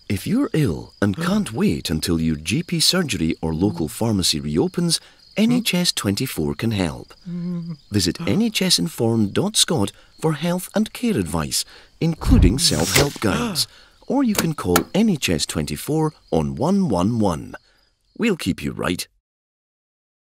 If you're ill and can't wait until your GP surgery or local pharmacy reopens, NHS 24 can help. Visit nhsinformed.scot for health and care advice, including self-help guides. Or you can call NHS 24 on 111. We'll keep you right.